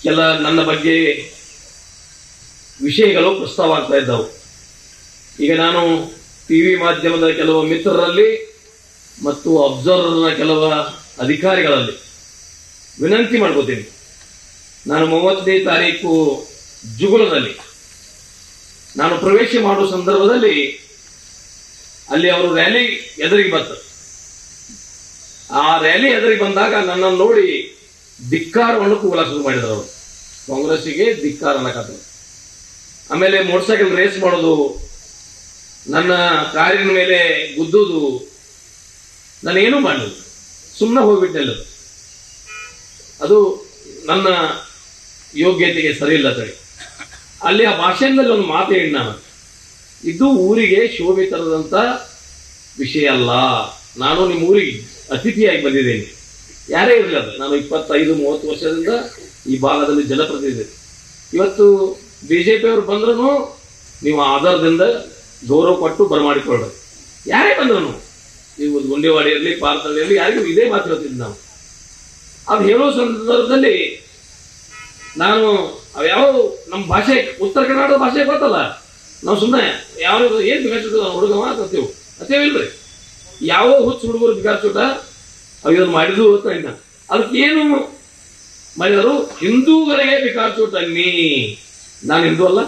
ಕೆಲ ನನ್ನ ಬಗ್ಗೆ ವಿಷಯಗಳು ಪ್ರಸ್ತಾವ ಆಗ್ತಾ ಇದ್ದವು. ಈಗ ನಾನು ಟಿವಿ ಮಾಧ್ಯಮದ ಕೆಲವು ಮಿತ್ರರಲ್ಲಿ ಮತ್ತು ಅಬ್ಸರ್ವರ್ನ ಕೆಲವು ಅಧಿಕಾರಿಗಳಲ್ಲಿ ವಿನಂತಿ ಮಾಡ್ಕೋತೀನಿ. ನಾನು 30ನೇ ತಾರೀಕು ಜುಗುಳದಲ್ಲಿ ನಾನು ಪ್ರವೇಶ ಮಾಡುವ ಸಂದರ್ಭದಲ್ಲಿ ಅಲ್ಲಿ ಅವರು ರ್ಯಾಲಿ ಎದುರಿಗೆ ಬಂತು. ಆ ರ್ಯಾಲಿ ಎದುರಿಗೆ ಬಂದಾಗ ನನ್ನನ್ನು ನೋಡಿ ಧಿಕ್ಕಾರವನ್ನು ಕೂಗಲ ಶುರು ಮಾಡಿದ್ರು. ಅವರು ಕಾಂಗ್ರೆಸ್ಸಿಗೆ ಧಿಕ್ಕಾರ ಅನ್ನಕತ್ತರು. ಆಮೇಲೆ ಮೋಟರ್ ಸೈಕಲ್ ರೇಸ್ ಮಾಡೋದು, ನನ್ನ ಕಾರಿನ ಮೇಲೆ ಗುದ್ದುದು, ನಾನೇನು ಮಾಡೋದು, ಸುಮ್ಮನೆ ಹೋಗ್ಬಿಟ್ಟೆಲ್ಲ. ಅದು ನನ್ನ ಯೋಗ್ಯತೆಗೆ ಸರಿ ಇಲ್ಲ ಸರಿ. ಅಲ್ಲಿ ಆ ಭಾಷಣದಲ್ಲಿ ಒಂದು ಮಾತು ಹೇಳಿ, ನಾನು ಇದು ಊರಿಗೆ ಶೋಭೆ ತರದಂತ ವಿಷಯ ಅಲ್ಲ. ನಾನು ನಿಮ್ಮ ಊರಿಗೆ ಅತಿಥಿಯಾಗಿ ಬಂದಿದ್ದೇನೆ, ಯಾರೇ ಇರಲಿ ಅದು. ನಾನು 25-30 ವರ್ಷದಿಂದ ಈ ಭಾಗದಲ್ಲಿ ಜನಪ್ರತಿನಿಧಿ. ಇವತ್ತು ಬಿಜೆಪಿ ಅವರು ಬಂದ್ರೂ ನೀವು ಆಧಾರದಿಂದ ಗೌರವ ಕೊಟ್ಟು ಬರಮಾಡಿಕೊಳ್ಳ್ರಿ. ಯಾರೇ ಬಂದ್ರು, ನೀವು ಗುಂಡೇವಾಡಿ ಇರಲಿ, ಪಾರ್ಥಳ್ಳಿ ಇರಲಿ, ಯಾರಿಗೂ ಇದೇ ಮಾತು ಹೇಳ್ತಿದ್ದು ನಾವು. ಅದು ಹೇಳೋ ಸಂದರ್ಭದಲ್ಲಿ ನಾನು ಯಾವ ನಮ್ಮ ಭಾಷೆ, ಉತ್ತರ ಕರ್ನಾಟಕದ ಭಾಷೆ ಗೊತ್ತಲ್ಲ, ನಾವು ಸುಮ್ಮನೆ ಯಾವ ಏನ್ ಬಿಗಾಡ್ಸುತ್ತ ಹುಡುಗ ಮಾತೇವು ಅತೇವಿಲ್ರಿ. ಯಾವ ಹುಚ್ಚು ಹುಡುಗರು ಬಿಗಾಡ್ಸುತ್ತ ಅವು ಇದನ್ನು ಮಾಡಿದ್ರು ಅಂತ ಇನ್ನ ಅದಕ್ಕೆ ಏನು ಮಾಡಿದರು, ಹಿಂದೂಗಳಿಗೆ ಬಿಗಾಡ್ಸುತ್ತ ಅನ್ನಿ. ನಾನು ಹಿಂದೂ ಅಲ್ಲ,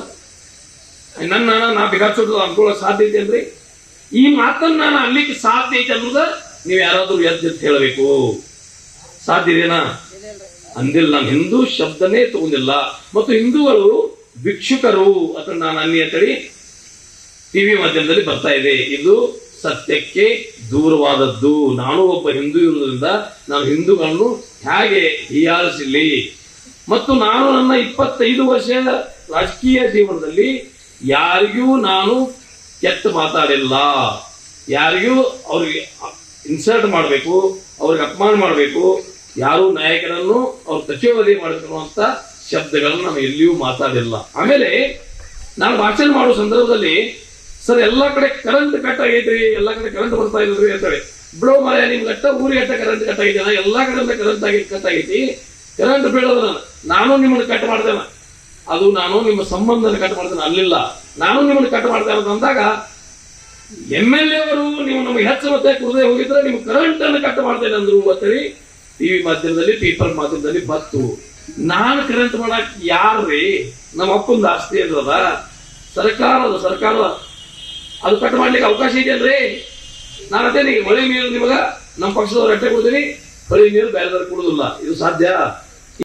ನಾ ಬಿಗಾಡ್ಸೋದು ಅನ್ಕೊಳ್ಳೋ ಸಾಧ್ಯ ಐತೆ ಅಲ್ರಿ. ಈ ಮಾತನ್ನ ನಾನು ಅಲ್ಲಿಗೆ ಸಾಧ್ಯ ಐತೆ ಅನ್ನೋದ ನೀವು ಯಾರಾದ್ರೂ ಎದ್ದು ಹೇಳಬೇಕು. ಸಾಧ್ಯ ಇದೆನಾ? ಅಂದಿಲ್ಲ. ನಾನು ಹಿಂದೂ ಶಬ್ದನೇ ತಗೊಂಡಿಲ್ಲ. ಮತ್ತು ಹಿಂದೂಗಳು ಭಿಕ್ಷುಕರು ಅಥವಾ ನಾನು ಅನ್ನಿ ಅಂತೇಳಿ ಟಿವಿ ಮಾಧ್ಯಮದಲ್ಲಿ ಬರ್ತಾ ಇದೆ. ಇದು ಸತ್ಯಕ್ಕೆ ದೂರವಾದದ್ದು. ನಾನು ಒಬ್ಬ ಹಿಂದೂ ಇರುವುದರಿಂದ ನಾನು ಹಿಂದೂಗಳನ್ನು ಹೇಗೆ ಹೀಯಾಳಿಸಲಿ. ಮತ್ತು ನಾನು ನನ್ನ 25 ವರ್ಷ ರಾಜಕೀಯ ಜೀವನದಲ್ಲಿ ಯಾರಿಗೂ ನಾನು ಕೆಟ್ಟ ಮಾತಾಡಿಲ್ಲ. ಯಾರಿಗೂ ಅವ್ರಿಗೆ ಇನ್ಸಲ್ಟ್ ಮಾಡಬೇಕು, ಅವ್ರಿಗೆ ಅಪಮಾನ ಮಾಡಬೇಕು, ಯಾರು ನಾಯಕರನ್ನು ಅವ್ರು ತಚೋವಧಿ ಮಾಡಿಕೊಳ್ಳುವಂತ ಶಬ್ದಗಳನ್ನು ನಾನು ಎಲ್ಲಿಯೂ ಮಾತಾಡಿಲ್ಲ. ಆಮೇಲೆ ನಾನು ಭಾಷಣ ಮಾಡುವ ಸಂದರ್ಭದಲ್ಲಿ ಸರ್ ಎಲ್ಲಾ ಕಡೆ ಕರೆಂಟ್ ಕಟ್ ಆಗೈತ್ರಿ, ಎಲ್ಲಾ ಕಡೆ ಕರೆಂಟ್ ಬರ್ತಾ ಇದ್ರಿ ಅಂತಾರೆ. ಬಿಡೋ ಮಾಯ ನಿಮ್ ಗಟ್ಟ ಊರಿಗೆ ಗಟ್ಟ ಕರೆಂಟ್ ಕಟ್ ಆಗೈತೆ, ಎಲ್ಲಾ ಕಡೆ ಕರೆಂಟ್ ಕಟ್ ಆಗೈತಿ, ಕರೆಂಟ್ ಬೀಳೋದ್ರ ನಾನು ನಿಮ್ಮನ್ನು ಕಟ್ ಮಾಡ್ತೇನೆ, ಅದು ನಾನು ನಿಮ್ಮ ಸಂಬಂಧನ ಕಟ್ ಮಾಡ್ತೇನೆ ಅಲ್ಲಿಲ್ಲ, ನಾನು ನಿಮ್ಮನ್ನು ಕಟ್ ಮಾಡ್ತೇನೆ ಅಂತ ಅಂದಾಗ MLA ಅವರು ನೀವು ನಮಗೆ ಹೆಚ್ಚು ಮತ್ತೆ ಕುಡದೆ ಹೋಗಿದ್ರೆ ನಿಮ್ಗೆ ಕರೆಂಟ್ ಅನ್ನು ಕಟ್ ಮಾಡ್ತೇನೆ ಅಂದ್ರು ಅಂತೇಳಿ ಟಿವಿ ಮಾಧ್ಯಮದಲ್ಲಿ, ಪೇಪರ್ ಮಾಧ್ಯಮದಲ್ಲಿ ಬತ್ತು. ನಾನು ಕರೆಂಟ್ ಮಾಡಕ್ ಯಾರ್ರಿ? ನಮ್ಮ ಅಪ್ಪಂದು ಆಸ್ತಿ ಇದ್ರದ ಸರ್ಕಾರ ಅದು ಕಟ್ ಮಾಡ್ಲಿಕ್ಕೆ ಅವಕಾಶ ಇದೆಯಲ್ರಿ? ನಾನು ಅದೇ ಹೊಳೆ ನೀರು ನಿಮಗ ನಮ್ಮ ಪಕ್ಷದವ್ರು ಅಟ್ಟೆ ಕೊಡ್ತೀನಿ, ಹೊಳೆ ನೀರು ಬೇರೆದವ್ರು ಕೊಡುದಿಲ್ಲ. ಇದು ಸಾಧ್ಯ?